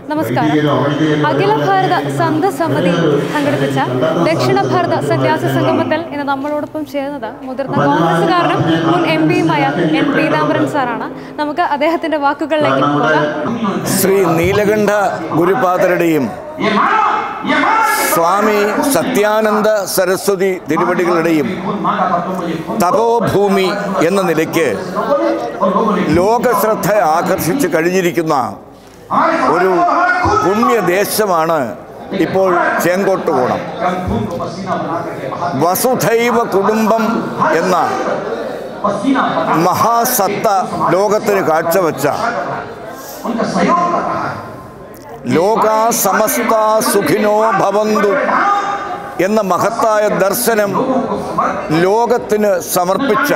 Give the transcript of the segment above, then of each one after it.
നമസ്കാരം. അഖില ഭാരത സന്ത സമിതി സംഘടിപ്പിച്ച ദക്ഷിണ ഭാരത സന്യാസി സംഗമത്തിൽ ഇന്ന് നമ്മളോടൊപ്പം ചേർന്നത് മുതിർന്ന കോൺഗ്രസുകാരനും മുൻ എംപിയുമായ എൻ പീതാംബരൻ സാറാണ്. നമുക്ക് അദ്ദേഹത്തിന്റെ വാക്കുകളിലേക്ക് പോകാം. ശ്രീ നീലകണ്ഠ ഗുരുപാദരുടെയും സ്വാമി സത്യാനന്ദ സരസ്വതി തിരുവടികളുടെയും തപോഭൂമി എന്ന നിലയ്ക്ക് ലോകശ്രദ്ധ ആകർഷിച്ച് കഴിഞ്ഞിരിക്കുന്ന ഒരു പുണ്യദേശമാണ് ഇപ്പോൾ ചേങ്കോട്ടുകോണം. വസുധൈവ കുടുംബം എന്ന മഹാസത്ത ലോകത്തിന് കാഴ്ചവെച്ച ലോകാ സമസ്ത സുഖിനോ ഭവന്തു എന്ന മഹത്തായ ദർശനം ലോകത്തിന് സമർപ്പിച്ച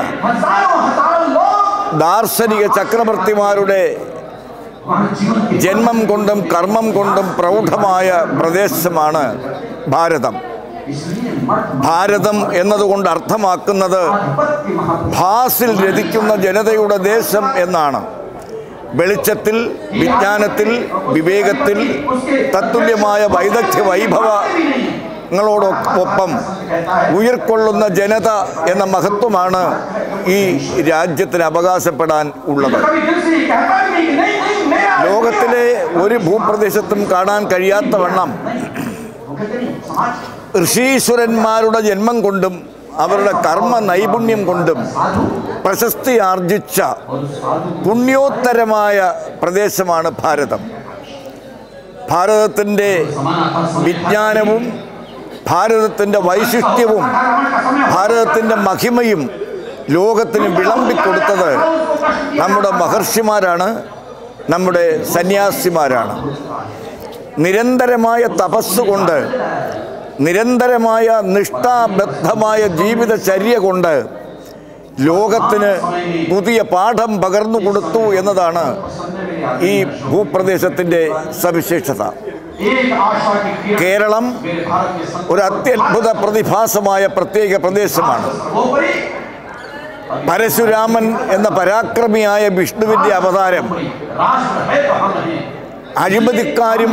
ദാർശനിക ചക്രവർത്തിമാരുടെ ജന്മം കൊണ്ടും കർമ്മം കൊണ്ടും പ്രൗഢമായ പ്രദേശമാണ് ഭാരതം. ഭാരതം എന്നതുകൊണ്ട് അർത്ഥമാക്കുന്നത് ഭാസിൽ രതിക്കുന്ന ജനതയുടെ ദേശം എന്നാണ്. വെളിച്ചത്തിൽ, വിജ്ഞാനത്തിൽ, വിവേകത്തിൽ തത്തുല്യമായ വൈദഗ്ധ്യ വൈഭവങ്ങളോടൊപ്പം ഉയർക്കൊള്ളുന്ന ജനത എന്ന മഹത്വമാണ് ഈ രാജ്യത്തിന് അവകാശപ്പെടാൻ ഉള്ളത്. ലോകത്തിലെ ഒരു ഭൂപ്രദേശത്തും കാണാൻ കഴിയാത്ത വണ്ണം ഋഷീശ്വരന്മാരുടെ ജന്മം കൊണ്ടും അവരുടെ കർമ്മ നൈപുണ്യം കൊണ്ടും പ്രശസ്തി ആർജിച്ച പുണ്യോത്തരമായ പ്രദേശമാണ് ഭാരതം. ഭാരതത്തിൻ്റെ വിജ്ഞാനവും ഭാരതത്തിൻ്റെ വൈശിഷ്ട്യവും ഭാരതത്തിൻ്റെ മഹിമയും ലോകത്തിന് വിളമ്പിക്കൊടുത്തത് നമ്മുടെ മഹർഷിമാരാണ്, നമ്മുടെ സന്യാസിമാരാണ്. നിരന്തരമായ തപസ്സുകൊണ്ട്, നിരന്തരമായ നിഷ്ഠാബദ്ധമായ ജീവിതചര്യ കൊണ്ട് ലോകത്തിന് പുതിയ പാഠം പകർന്നു കൊടുത്തു എന്നതാണ് ഈ ഭൂപ്രദേശത്തിൻ്റെ സവിശേഷത. കേരളം ഒരു അത്യത്ഭുത പ്രതിഭാസമായ പ്രത്യേക പ്രദേശമാണ്. പരശുരാമൻ എന്ന പരാക്രമിയായ വിഷ്ണുവിൻ്റെ അവതാരം അഴിമതിക്കാരും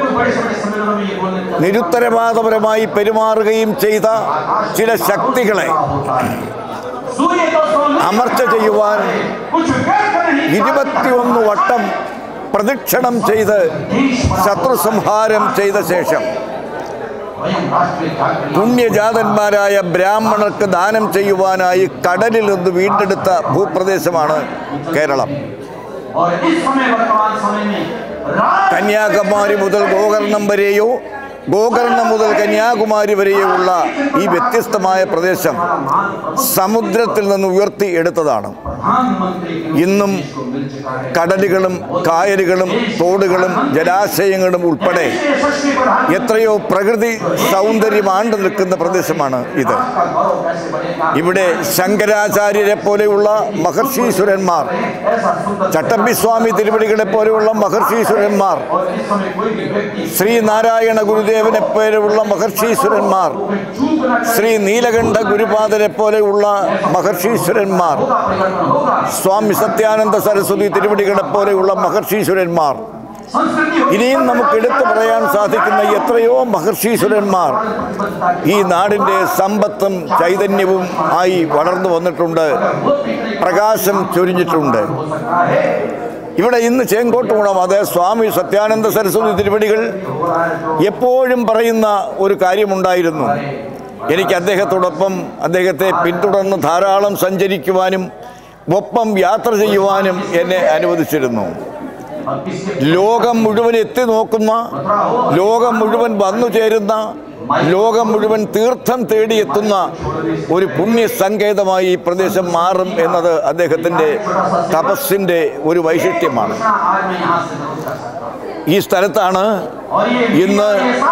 നിരുത്തരവാദപരമായി പെരുമാറുകയും ചെയ്ത ചില ശക്തികളെ അമർച്ച ചെയ്യുവാൻ 21 വട്ടം പ്രദക്ഷിണം ചെയ്ത് ശത്രുസംഹാരം ചെയ്ത ശേഷം പുണ്യജാതന്മാരായ ബ്രാഹ്മണർക്ക് ദാനം ചെയ്യുവാനായി കടലിൽ നിന്ന് വീണ്ടെടുത്ത ഭൂപ്രദേശമാണ് കേരളം. കന്യാകുമാരി മുതൽ ഗോകർണം വരെയോ ഗോകർണം മുതൽ കന്യാകുമാരി വരെയുള്ള ഈ വ്യത്യസ്തമായ പ്രദേശം സമുദ്രത്തിൽ നിന്ന് ഉയർത്തി എടുത്തതാണ്. ഇന്നും കടലുകളും കായലുകളും തോടുകളും ജലാശയങ്ങളും ഉൾപ്പെടെ എത്രയോ പ്രകൃതി സൗന്ദര്യം ആണ്ടു നിൽക്കുന്ന പ്രദേശമാണ് ഇത്. ഇവിടെ ശങ്കരാചാര്യരെ പോലെയുള്ള മഹർഷീശ്വരന്മാർ, ചട്ടമ്പിസ്വാമി തിരുവടികളെ പോലെയുള്ള മഹർഷീശ്വരന്മാർ, ശ്രീനാരായണ ഗുരുദേവനെ പോലെയുള്ള മഹർഷീശ്വരന്മാർ, ശ്രീ നീലകണ്ഠ ഗുരുപാദരെ പോലെയുള്ള മഹർഷീശ്വരന്മാർ, സ്വാമി സത്യാനന്ദ സരസ്വതി തിരുവടികളെ പോലെയുള്ള മഹർഷീശ്വരന്മാർ, ഇനിയും നമുക്ക് എടുത്തു പറയാൻ സാധിക്കുന്ന എത്രയോ മഹർഷീശ്വരന്മാർ ഈ നാടിൻ്റെ സമ്പത്തും ചൈതന്യവും ആയി വളർന്നു വന്നിട്ടുണ്ട്, പ്രകാശം ചൊരിഞ്ഞിട്ടുണ്ട്. ഇവിടെ ഇന്ന് ചേങ്കോട്ടുകോണം, അത് സ്വാമി സത്യാനന്ദ സരസ്വതി തിരുവടികൾ എപ്പോഴും പറയുന്ന ഒരു കാര്യമുണ്ടായിരുന്നു. എനിക്ക് അദ്ദേഹത്തോടൊപ്പം, അദ്ദേഹത്തെ പിന്തുടർന്ന് ധാരാളം സഞ്ചരിക്കുവാനും ഒപ്പം യാത്ര ചെയ്യുവാനും എന്നെ അനുവദിച്ചിരുന്നു. ലോകം മുഴുവൻ എത്തി നോക്കുന്ന, ലോകം മുഴുവൻ വന്നു ചേരുന്ന, ലോകം മുഴുവൻ തീർത്ഥം തേടിയെത്തുന്ന ഒരു പുണ്യസങ്കേതമായി ഈ പ്രദേശം മാറും എന്നത് അദ്ദേഹത്തിൻ്റെ തപസ്സിൻ്റെ ഒരു വൈശിഷ്ട്യമാണ്. ഈ സ്ഥലത്താണ് ഇന്ന്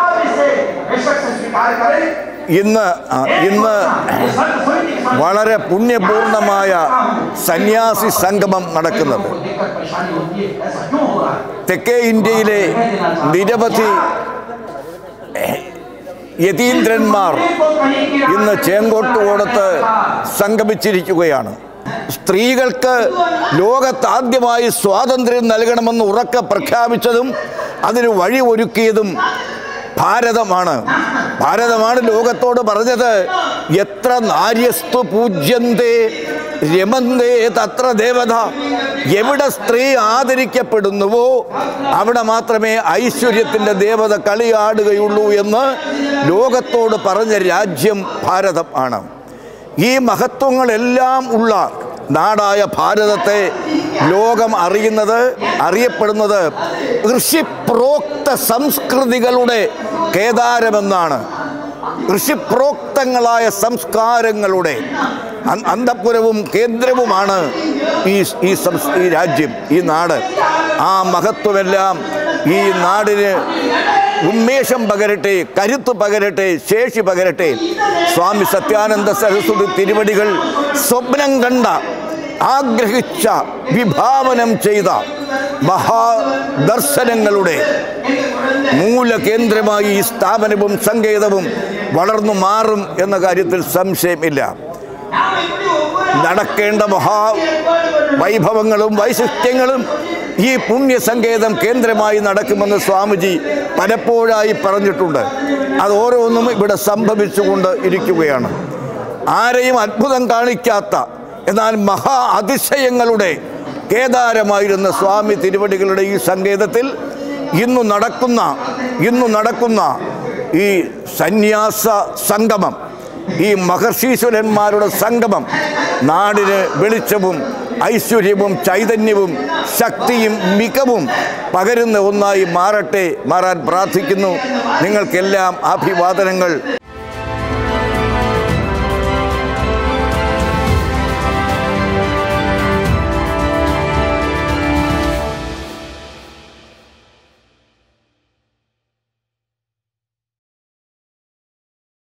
വളരെ പുണ്യപൂർണമായ സന്യാസി സംഗമം നടക്കുന്നത്. തെക്കേ ഇന്ത്യയിലെ നിരവധി യതീന്ദ്രന്മാർ ഇന്ന് ചേങ്കോട്ടുകോണത്ത് സംഗമിച്ചിരിക്കുകയാണ്. സ്ത്രീകൾക്ക് ലോകത്താദ്യമായി സ്വാതന്ത്ര്യം നൽകണമെന്ന് ഉറക്കെ പ്രഖ്യാപിച്ചതും അതിന് വഴി ഒരുക്കിയതും ഭാരതമാണ്. ഭാരതമാണ് ലോകത്തോട് പറഞ്ഞത്, എത്ര നാര്യസ്തു പൂജ്യന്തേ രമന്തേ തത്ര ദേവത. എവിടെ സ്ത്രീ ആദരിക്കപ്പെടുന്നുവോ അവിടെ മാത്രമേ ഐശ്വര്യത്തിൻ്റെ ദേവത കളിയാടുകയുള്ളൂ എന്ന് ലോകത്തോട് പറഞ്ഞ രാജ്യം ഭാരതം ആണ്. ഈ മഹത്വങ്ങളെല്ലാം ഉള്ള നാടായ ഭാരതത്തെ ലോകം അറിയപ്പെടുന്നത് ഋഷിപ്രോക്ത സംസ്കൃതികളുടെ കേദാരമെന്നാണ്. ഋഷിപ്രോക്തങ്ങളായ സംസ്കാരങ്ങളുടെ അന്തഃപുരവും കേന്ദ്രവുമാണ് ഈ രാജ്യം, ഈ നാട്. ആ മഹത്വമെല്ലാം ഈ നാടിന് ഉന്മേഷം പകരട്ടെ, കരുത്ത് പകരട്ടെ, ശേഷി പകരട്ടെ. സ്വാമി സത്യാനന്ദ സരസ്വതി തിരുവടികൾ സ്വപ്നം കണ്ട, ആഗ്രഹിച്ച, വിഭാവനം ചെയ്ത മഹാദർശനങ്ങളുടെ മൂലകേന്ദ്രമായി ഈ സ്ഥാപനവും സങ്കേതവും വളർന്നു മാറും എന്ന കാര്യത്തിൽ സംശയമില്ല. നടക്കേണ്ട മഹാവൈഭവങ്ങളും വൈശിഷ്ട്യങ്ങളും ഈ പുണ്യസങ്കേതം കേന്ദ്രമായി നടക്കുമെന്ന് സ്വാമിജി പലപ്പോഴായി പറഞ്ഞിട്ടുണ്ട്. അത് ഓരോന്നും ഇവിടെ സംഭവിച്ചുകൊണ്ട് ഇരിക്കുകയാണ്. ആരെയും അത്ഭുതം കാണിക്കാത്ത എന്നാൽ മഹാ അതിശയങ്ങളുടെ കേദാരമായിരുന്ന സ്വാമി തിരുവടികളുടെ ഈ സങ്കേതത്തിൽ ഇന്നു നടക്കുന്ന ഈ സന്യാസ സംഗമം, ഈ മഹർഷീശ്വരന്മാരുടെ സംഗമം നാടിന് വെളിച്ചവും ഐശ്വര്യവും ചൈതന്യവും ശക്തിയും മികവും പകരുന്ന ഒന്നായി മാറാൻ പ്രാർത്ഥിക്കുന്നു. നിങ്ങൾക്കെല്ലാം അഭിവാദനങ്ങൾ.